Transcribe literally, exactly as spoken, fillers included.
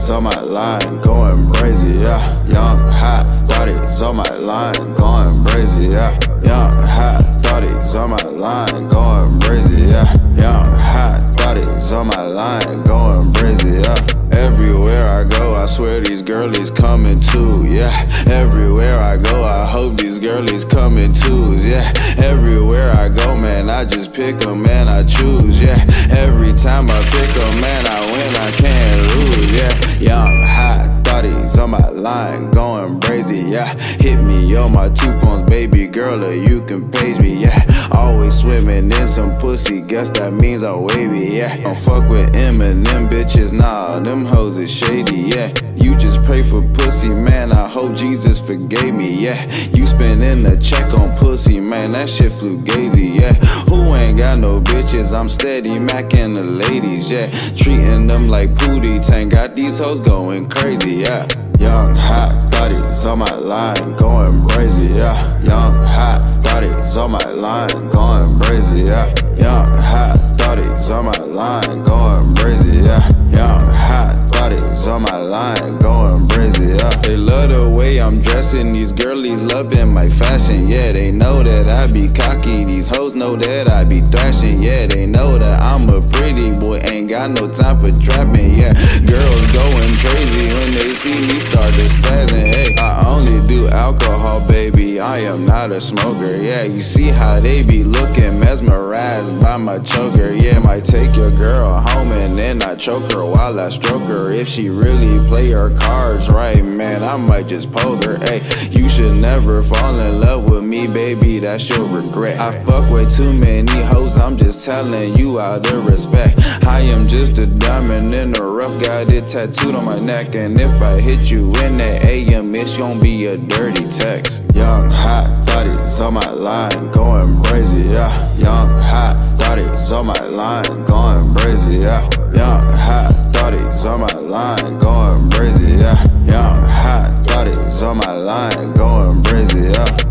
thotties on my line, going brazy, yeah. Young hot thotties on my line, going brazy, yeah. Young hot thotties on my line, going brazy, yeah. Young hot thotties on my line, going brazy, yeah. Everywhere I go, I swear these girlies coming too, yeah. Everywhere I go, I hope these girlies coming too, yeah. Everywhere I go, man, I just pick 'em, man, I choose, yeah. Every time I pick 'em, man, I win, I can't lose, yeah. Young hot thotties on my line, going brazy, yeah. Hit me on my two phones, baby girl, or you can page me, yeah. Always swimming in some pussy, guess that means I'm wavy, yeah. Don't fuck with M and them bitches, nah, them hoes is shady, yeah. You just pray for pussy, man, I hope Jesus forgave me, yeah. You spending a check on pussy, man, that shit fugazi, yeah. Who ain't got no bitches, I'm steady macking the ladies, yeah. Treating them like Pootie Tang, got these hoes going crazy, yeah. Young hot thotties on my line, going brazy, yeah. Young hot thotties on my line, going brazy, yeah. Young hot thotties on my line, going brazy, yeah. Young hot thotties on my line, going brazy, yeah. They love the way I'm dressing, these girlies loving my fashion, yeah. They know that I be cocky, these hoes know that I be thrashing, yeah. They know that I'm a pretty boy, ain't got no time for trapping, yeah. Girls going crazy when they see me start to spazzing, hey. I only do alcohol, baby, I am not a smoker, yeah. You see how they be looking mesmerized by my choker, yeah. Might take your girl home and then I choke her while I stroke her. If she really play her cards right, man, I might just poke her, hey. You should never fall in love with me, baby, that's your regret. I fuck with too many hoes, I'm just telling you out of respect. I am just a diamond in the rough, got it tattooed on my neck. And if I hit you in that A M, it's gon' be a dirty text. Young hot thotties on my line, going brazy, yeah. Young hot thotties on my line, going brazy, yeah. Young hot thotties on my line, going brazy, yeah. Young hot thotties on my line, going brazy, yeah.